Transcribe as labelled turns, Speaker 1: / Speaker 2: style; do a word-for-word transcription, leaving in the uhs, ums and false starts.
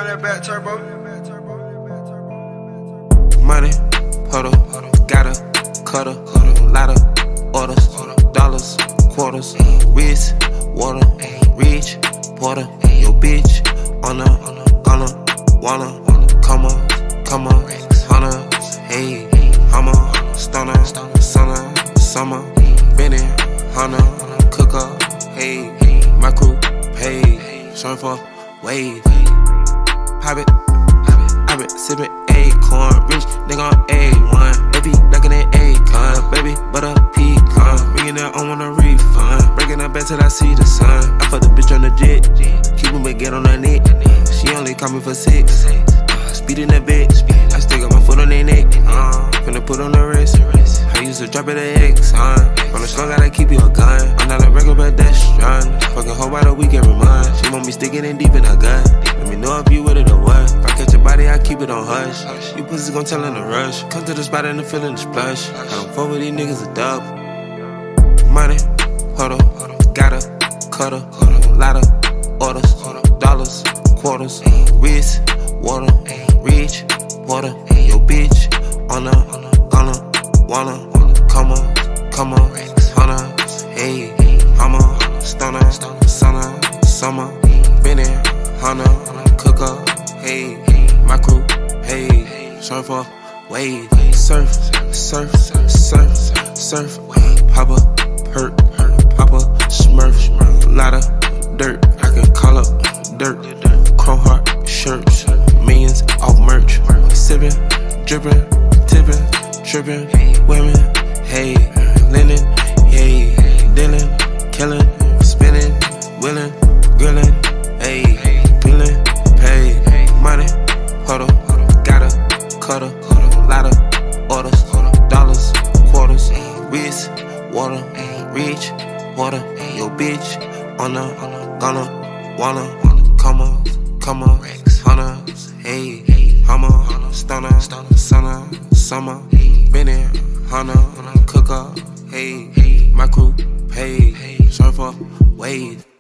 Speaker 1: that back turbo.
Speaker 2: Money, huddle, gotta, cutter, lot of orders, dollars, quarters, wrist, water, rich, porter, yo bitch, on a, gonna, wanna, come on, come on, hunter, hey, hummer, stunner, summer, summer, Benny, hunter, cooker, hey, my crew, hey, surfer, wave, hop it, I been sippin' acorn, rich nigga on A one, baby duckin' that acorn, baby butter pecan, millionaire on want a refund, breaking her back till I see the sun. I fuck the bitch on the jet, keep him back get on her neck. She only call me for six, uh, speeding that bitch. I still got my foot on their neck, uh, finna put on the wrist. I used to drop it at X, uh, from the strong gotta keep you a gun. I'm not a regular, but that's strong. Fucking whole by the week every month. She want me sticking in deep in her gut. Let me know if you with it or what. If I catch your body, I keep it on hush. You pussies gon' tell in a rush. Come to the spot and the feeling the splash. I don't fuck with these niggas a dub. Money, huddle, gotta, cutter, lot of orders, dollars, quarters, wrist, water, rich, water, yo bitch, on a, gonna, wanna, come on, come on, hunter, hey, hummer, stunner, summer, summer, Benny, hunter, cooker, hey, my crew, hey, surfer, wave, surf, surf, surf, surf, papa, hurt, papa, smurf, lot of dirt, I can call up dirt, chrome heart shirts, millions off merch, sippin', drippin', tippin', trippin', women, hey, linen, hey, dealing, killing, spinning, willing, grilling, hey, feeling, pay, money, huddle, gotta, cutter, lot of orders, dollars, quarters, wrist, water, rich, water, yo bitch, on a, gonna, wanna, come on, come on, hunter, hey, hummer, stunner, stunner, summer, Benny, hunter, cooker, hey, my crew, hey, surfer, wave.